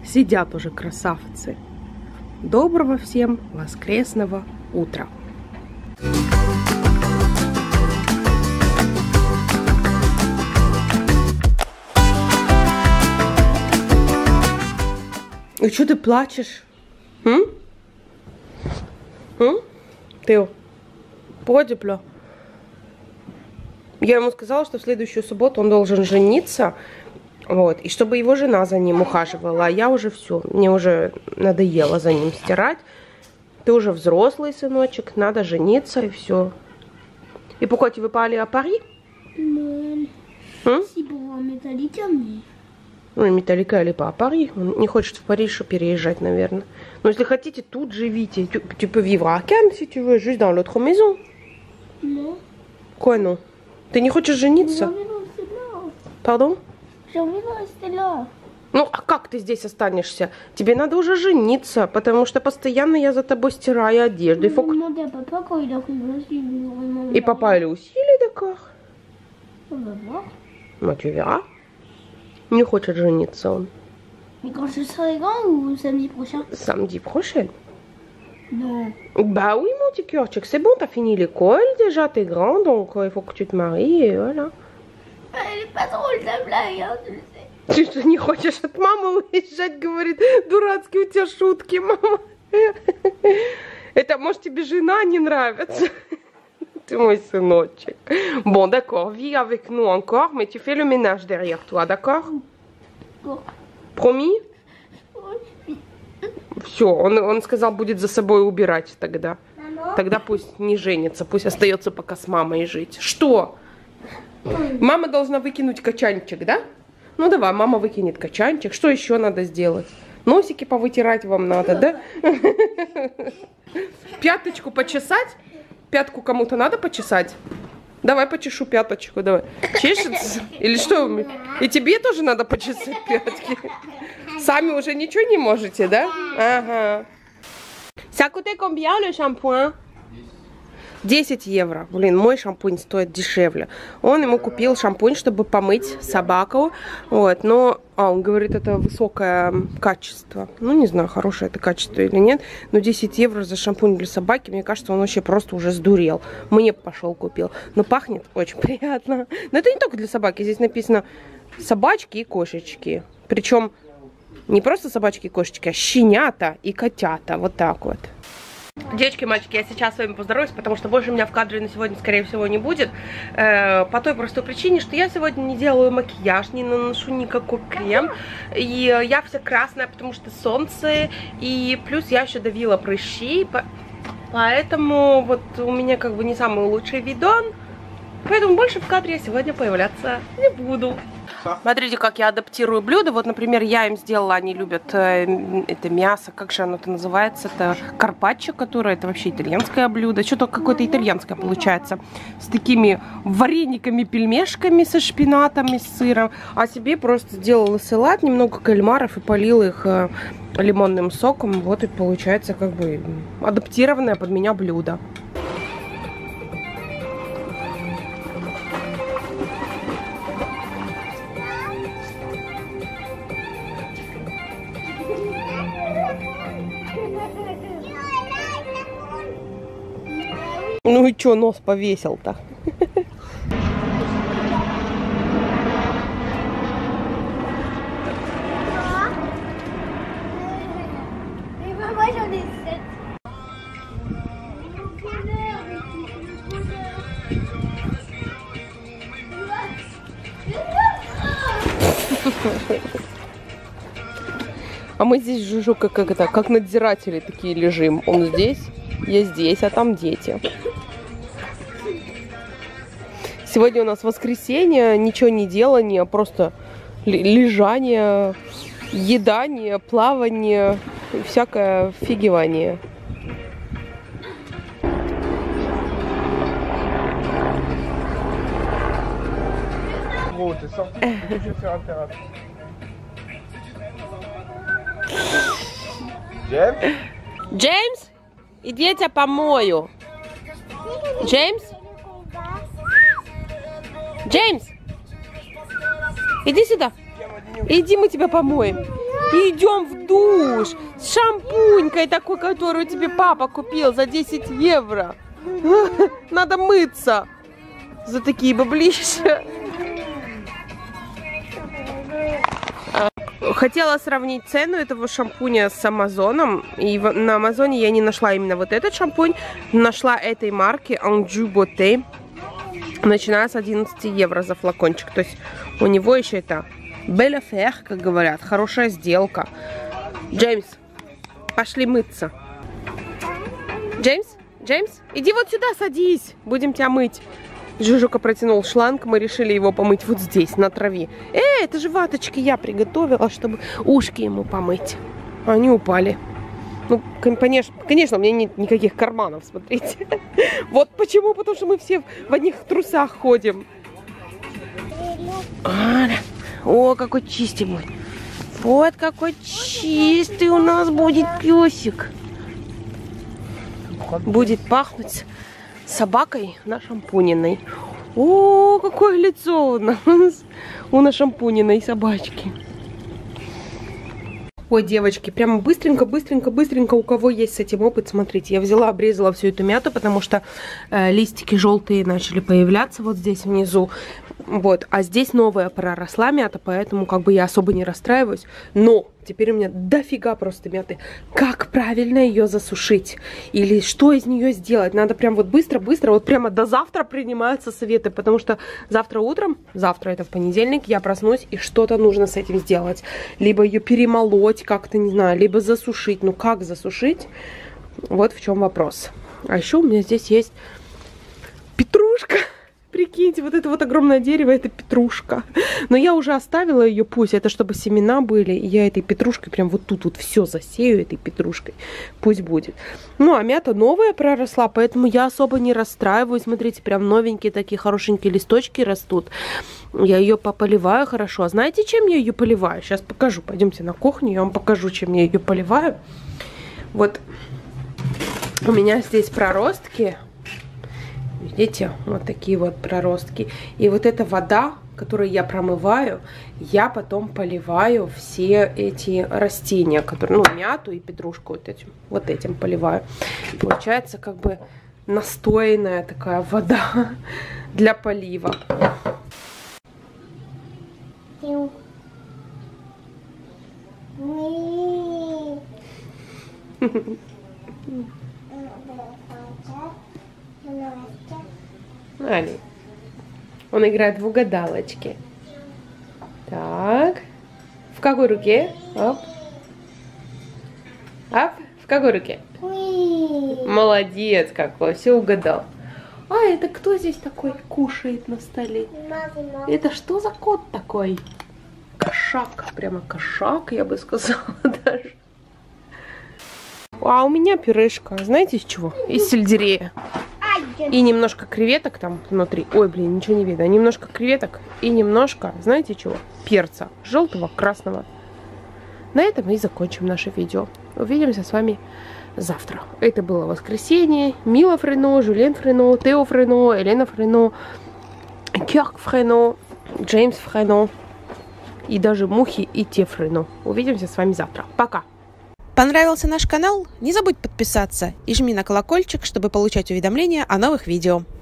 сидят уже красавцы. Доброго всем воскресного утра. И что ты плачешь? Ты подипло. Я ему сказала, что в следующую субботу он должен жениться. Вот. И чтобы его жена за ним ухаживала. А я уже все. Мне уже надоело за ним стирать. Ты уже взрослый, сыночек. Надо жениться и все. И pourquoi tu veux pas aller à Paris? Si pour Metallica, mais... Ну, Металлика или по Пари. Он не хочет в Париж переезжать, наверное. Но если хотите, тут живите. Tu peux vivre à Cannes, si tu veux, juste dans l'autre maison. Non. Quoi, non? Ты не хочешь жениться? J'ai envie de rester là. Pardon? J'ai envie de rester là. Ну, а как ты здесь останешься? Тебе надо уже жениться, потому что постоянно я за тобой стираю одежду. Je vais demander à papa quand il arrivera s'il veut vraiment... И папа или усилий, d'accord? On va voir. Ну, tu verras. Не хочет жениться он. Mais quand je serai grand ou samedi prochain? Samedi prochain. Non. Bah oui, mon petit cœurчик, c'est bon, t'as fini l'école déjà, t'es grand, donc il faut que tu te maries, et voilà. Elle est pas drôle ta blague, hein, tu le sais. Ты что, не хочешь от мамы уезжать, говорит, дурацкие у тебя шутки, мама. Это, может, тебе жена не нравится? Ты мой сыночек. Bon, d'accord, vis avec nous encore, mais tu fais le ménage derrière toi, d'accord? Promis? Все, он сказал, будет за собой убирать тогда. Тогда пусть не женится, пусть остается пока с мамой жить. Что? Мама должна выкинуть качанчик, да? Ну давай, мама выкинет качанчик. Что еще надо сделать? Носики повытирать вам надо, да? Пяточку почесать? Пятку кому-то надо почесать? Давай почешу пяточку, давай. Чешется? Или что? И тебе тоже надо почесать пятки? Сами уже ничего не можете, да? Ага. Ça coûtait combien le shampoing? 10 евро. Блин, мой шампунь стоит дешевле. Он ему купил шампунь, чтобы помыть собаку. Вот, но он говорит, это высокое качество. Ну, не знаю, хорошее это качество или нет. Но 10 евро за шампунь для собаки, мне кажется, он вообще просто уже сдурел. Мне пошел купил. Но пахнет очень приятно. Но это не только для собаки. Здесь написано собачки и кошечки. Причем не просто собачки и кошечки, а щенята и котята. Вот так вот. Девочки и мальчики, я сейчас с вами поздороваюсь, потому что больше меня в кадре на сегодня, скорее всего, не будет. По той простой причине, что я сегодня не делаю макияж, не наношу никакой крем. И я вся красная, потому что солнце. И плюс я еще давила прыщи. Поэтому вот у меня как бы не самый лучший видон. Поэтому больше в кадре я сегодня появляться не буду. Смотрите, как я адаптирую блюда. Вот, например, я им сделала, они любят это мясо, как же оно-то называется? Это карпаччо, которое, это вообще итальянское блюдо. Что-то какое-то итальянское получается. С такими варениками-пельмешками со шпинатом и с сыром. А себе просто сделала салат, немного кальмаров и полила их лимонным соком. Вот и получается как бы адаптированное под меня блюдо. Ну и чё, нос повесил-то? А мы здесь, Жужу, как надзиратели такие лежим. Он здесь, я здесь, а там дети. Сегодня у нас воскресенье, ничего не делание, просто лежание, едание, плавание и всякое фигевание. Джеймс, иди, я тебя помою. Джеймс? Джеймс, иди сюда. Иди, мы тебя помоем. Идем в душ с шампунькой такой, которую тебе папа купил за 10 евро. Надо мыться за такие баблища. Хотела сравнить цену этого шампуня с Амазоном. И на Амазоне я не нашла именно вот этот шампунь. Нашла этой марки Anjou Beauté. Начиная с 11 евро за флакончик. То есть у него еще это belle affaire, как говорят. Хорошая сделка. Джеймс, пошли мыться. Джеймс, иди вот сюда, садись. Будем тебя мыть. Жужука протянул шланг, мы решили его помыть вот здесь, на траве. Это же ваточки я приготовила, чтобы ушки ему помыть. Они упали. Ну, конечно, у меня нет никаких карманов, смотрите. Вот почему, потому что мы все в одних трусах ходим. О, какой чистый будет. Вот какой чистый у нас будет песик. Будет пахнуть собакой нашампуниной. О, какое лицо у нас у нашампуниной собачки. Ой, девочки, прямо быстренько, у кого есть с этим опыт, смотрите. Я взяла, обрезала всю эту мяту, потому что листики желтые начали появляться вот здесь внизу. Вот, а здесь новая проросла мята, поэтому как бы я особо не расстраиваюсь. Но теперь у меня дофига просто мяты. Как правильно ее засушить? Или что из нее сделать? Надо прям вот быстро, вот прямо до завтра принимаются советы, потому что завтра утром, завтра это в понедельник, я проснусь и что-то нужно с этим сделать. Либо ее перемолоть как-то, не знаю, либо засушить. Ну как засушить? Вот в чем вопрос. А еще у меня здесь есть петрушка. Прикиньте, вот это вот огромное дерево, это петрушка. Но я уже оставила ее, пусть, это чтобы семена были. И я этой петрушкой прям вот тут вот все засею этой петрушкой. Пусть будет. Ну, а мята новая проросла, поэтому я особо не расстраиваюсь. Смотрите, прям новенькие такие хорошенькие листочки растут. Я ее пополиваю хорошо. А знаете, чем я ее поливаю? Сейчас покажу. Пойдемте на кухню, я вам покажу, чем я ее поливаю. Вот у меня здесь проростки. Видите, вот такие вот проростки. И вот эта вода, которую я промываю, я потом поливаю все эти растения, которые, ну, мяту и петрушку вот этим поливаю. Получается как бы настоянная такая вода для полива. Али. Он играет в угадалочки. Так. В какой руке? Оп. Оп. В какой руке? Молодец какой. Все угадал. А, это кто здесь такой кушает на столе? Это что за кот такой? Кошак. Прямо кошак, я бы сказала даже. А у меня пюрешка. Знаете из чего? Из сельдерея. И немножко креветок там внутри. Ой, блин, ничего не видно. Немножко креветок и немножко, знаете чего? Перца. Желтого, красного. На этом мы и закончим наше видео. Увидимся с вами завтра. Это было воскресенье. Мила Френо, Жюлен Френо, Тео Френо, Елена Френо, Кёрк Френо, Джеймс Френо. И даже Мухи и те Френо. Увидимся с вами завтра. Пока! Понравился наш канал? Не забудь подписаться и жми на колокольчик, чтобы получать уведомления о новых видео.